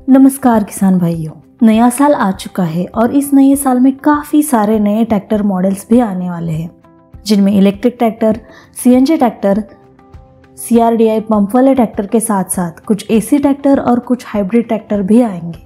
नमस्कार किसान भाइयों, नया साल आ चुका है और इस नए साल में काफ़ी सारे नए ट्रैक्टर मॉडल्स भी आने वाले हैं, जिनमें electric tractor, CNG tractor, CRDI pump वाले ट्रैक्टर के साथ साथ कुछ एसी ट्रैक्टर और कुछ हाइब्रिड ट्रैक्टर भी आएंगे।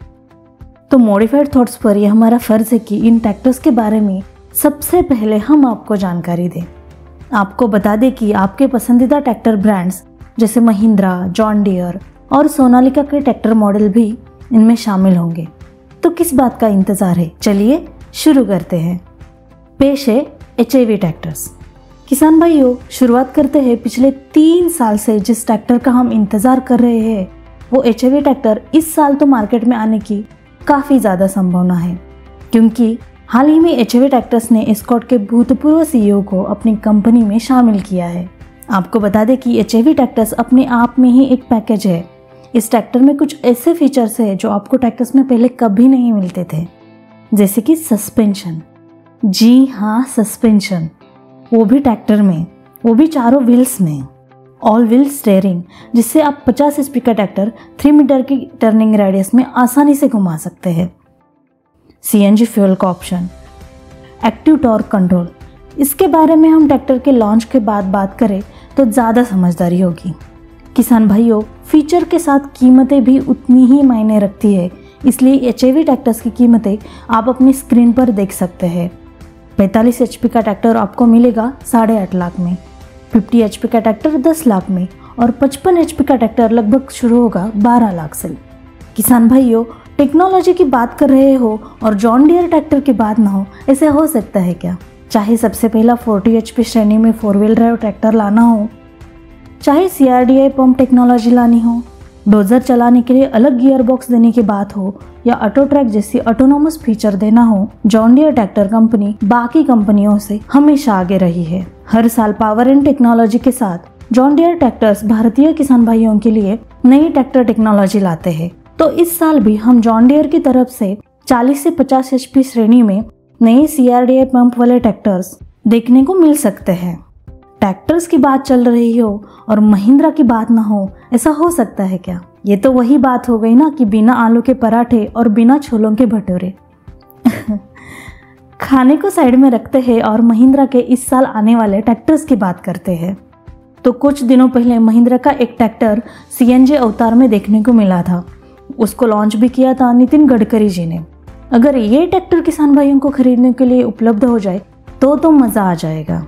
तो मॉडिफाइड थॉट्स पर यह हमारा फर्ज है कि इन ट्रैक्टर्स के बारे में सबसे पहले हम आपको जानकारी दें। आपको बता दें कि आपके पसंदीदा ट्रैक्टर ब्रांड्स जैसे महिंद्रा, जॉन डियर और सोनालिका के ट्रैक्टर मॉडल भी इनमें शामिल होंगे। तो किस बात का इंतज़ार है, चलिए शुरू करते हैं। पेश है एचआईवी ट्रैक्टर्स। किसान भाइयों, शुरुआत करते हैं पिछले 3 साल से जिस ट्रैक्टर का हम इंतज़ार कर रहे हैं, वो एचआईवी ट्रैक्टर इस साल तो मार्केट में आने की काफ़ी ज़्यादा संभावना है, क्योंकि हाल ही में एचआईवी ट्रैक्टर्स ने एस्कॉर्ट के भूतपूर्व सीईओ को अपनी कंपनी में शामिल किया है। आपको बता दें कि एचआईवी ट्रैक्टर्स अपने आप में ही एक पैकेज है। इस ट्रैक्टर में कुछ ऐसे फीचर्स हैं जो आपको ट्रैक्टर्स में पहले कभी नहीं मिलते थे, जैसे कि सस्पेंशन। जी हाँ, सस्पेंशन, वो भी ट्रैक्टर में, वो भी चारों व्हील्स में। ऑल व्हील स्टीयरिंग, जिससे आप 50 HP का ट्रैक्टर 3 मीटर की टर्निंग रेडियस में आसानी से घुमा सकते हैं। सीएनजी फ्यूल का ऑप्शन, एक्टिव टॉर्क कंट्रोल। इसके बारे में हम ट्रैक्टर के लॉन्च के बाद बात करें तो ज़्यादा समझदारी होगी। किसान भाइयों, फीचर के साथ कीमतें भी उतनी ही मायने रखती है, इसलिए एचआईवी ट्रैक्टर्स की कीमतें आप अपनी स्क्रीन पर देख सकते हैं। 45 HP का ट्रैक्टर आपको मिलेगा 8.5 लाख में, 50 HP का ट्रैक्टर 10 लाख में और 55 HP का ट्रैक्टर लगभग शुरू होगा 12 लाख से। किसान भाइयों, टेक्नोलॉजी की बात कर रहे हो और जॉन डियर ट्रैक्टर की बात ना हो, ऐसे हो सकता है क्या? चाहे सबसे पहला 40 HP श्रेणी में 4 व्हील ड्राइव ट्रैक्टर लाना हो, चाहे सीआरडीआई पंप टेक्नोलॉजी लानी हो, डोजर चलाने के लिए अलग गियर बॉक्स देने की बात हो या ऑटो ट्रैक जैसी ऑटोनोमस फीचर देना हो, जॉन डियर ट्रैक्टर कंपनी बाकी कंपनियों से हमेशा आगे रही है। हर साल पावर एंड टेक्नोलॉजी के साथ जॉन डियर ट्रैक्टर्स भारतीय किसान भाइयों के लिए नई ट्रैक्टर टेक्नोलॉजी लाते हैं। तो इस साल भी हम जॉन डियर की तरफ से 40 से 50 HP श्रेणी में नए सीआरडीआई पंप वाले ट्रैक्टर्स देखने को मिल सकते हैं। ट्रैक्टर्स की बात चल रही हो और महिंद्रा की बात ना हो, ऐसा हो सकता है क्या? ये तो वही बात हो गई ना कि बिना आलू के पराठे और बिना छोलों के भटूरे। खाने को साइड में रखते हैं और महिंद्रा के इस साल आने वाले ट्रैक्टर्स की बात करते हैं। तो कुछ दिनों पहले महिंद्रा का एक ट्रैक्टर सीएनजी अवतार में देखने को मिला था। उसको लॉन्च भी किया था नितिन गडकरी जी ने। अगर ये ट्रैक्टर किसान भाइयों को खरीदने के लिए उपलब्ध हो जाए तो मज़ा आ जाएगा।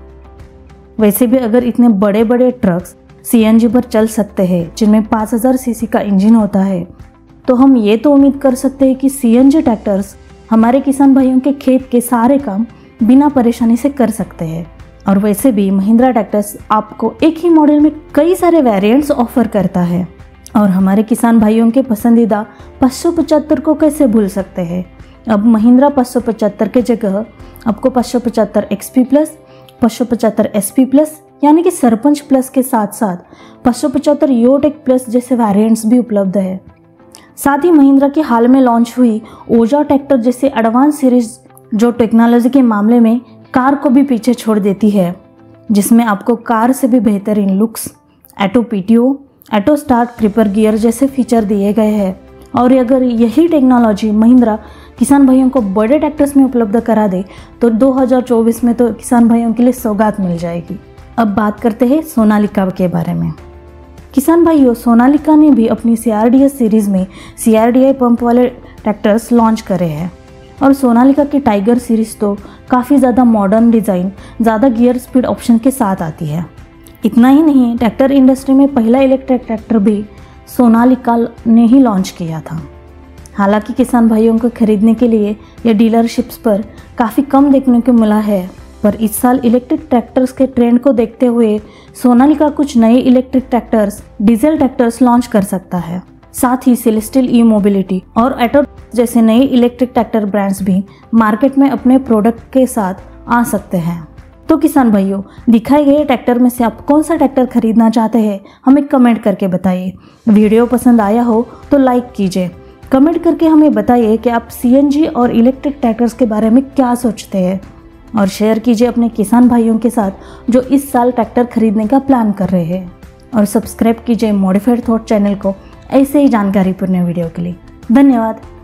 वैसे भी अगर इतने बड़े बड़े ट्रक्स सीएनजी पर चल सकते हैं, जिनमें 5000 सीसी का इंजन होता है, तो हम ये तो उम्मीद कर सकते हैं कि सीएनजी ट्रैक्टर्स हमारे किसान भाइयों के खेत के सारे काम बिना परेशानी से कर सकते हैं। और वैसे भी महिंद्रा ट्रैक्टर्स आपको एक ही मॉडल में कई सारे वेरिएंट्स ऑफर करता है। और हमारे किसान भाइयों के पसंदीदा 575 को कैसे भूल सकते हैं। अब महिंद्रा 575 के जगह आपको 575 XP प्लस, 575 SP प्लस यानी कि सरपंच प्लस के साथ साथ 575 योटेक प्लस जैसे वेरिएंट्स भी उपलब्ध है। साथ ही महिंद्रा की हाल में लॉन्च हुई ओजा ट्रैक्टर जैसे एडवांस सीरीज जो टेक्नोलॉजी के मामले में कार को भी पीछे छोड़ देती है, जिसमें आपको कार से भी बेहतरीन looks, auto PTO, auto start, tripper gear जैसे फीचर दिए गए हैं। और अगर यही टेक्नोलॉजी महिंद्रा किसान भाइयों को बड़े ट्रैक्टर्स में उपलब्ध करा दे तो 2024 में तो किसान भाइयों के लिए सौगात मिल जाएगी। अब बात करते हैं सोनालिका के बारे में। किसान भाइयों, सोनालिका ने भी अपनी सीआरडीएस सीरीज़ में सीआरडीआई पंप वाले ट्रैक्टर्स लॉन्च करे हैं। और सोनालिका की टाइगर सीरीज़ तो काफ़ी ज़्यादा मॉडर्न डिज़ाइन, ज़्यादा गियर स्पीड ऑप्शन के साथ आती है। इतना ही नहीं, ट्रैक्टर इंडस्ट्री में पहला इलेक्ट्रिक ट्रैक्टर भी सोनालिका ने ही लॉन्च किया था। हालांकि किसान भाइयों को खरीदने के लिए यह डीलरशिप्स पर काफ़ी कम देखने को मिला है, पर इस साल इलेक्ट्रिक ट्रैक्टर्स के ट्रेंड को देखते हुए सोनालिका कुछ नए electric tractors, diesel tractors launch कर सकता है। साथ ही सेलेस्टियल ई मोबिलिटी और ऑटो जैसे नए इलेक्ट्रिक ट्रैक्टर ब्रांड्स भी मार्केट में अपने प्रोडक्ट के साथ आ सकते हैं। तो किसान भाइयों, दिखाए गए ट्रैक्टर में से आप कौन सा ट्रैक्टर खरीदना चाहते हैं, हमें कमेंट करके बताइए। वीडियो पसंद आया हो तो लाइक कीजिए। कमेंट करके हमें बताइए कि आप सीएनजी और इलेक्ट्रिक ट्रैक्टर्स के बारे में क्या सोचते हैं, और शेयर कीजिए अपने किसान भाइयों के साथ जो इस साल ट्रैक्टर खरीदने का प्लान कर रहे हैं। और सब्सक्राइब कीजिए मॉडिफाइड थॉट चैनल को ऐसे ही जानकारीपूर्ण वीडियो के लिए। धन्यवाद।